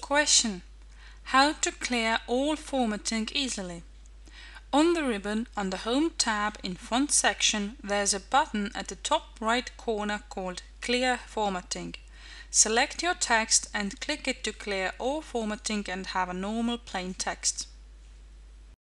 Question: how to clear all formatting easily? On the ribbon on the Home tab in Font section there's a button at the top right corner called Clear Formatting. Select your text and click it to clear all formatting and have a normal plain text.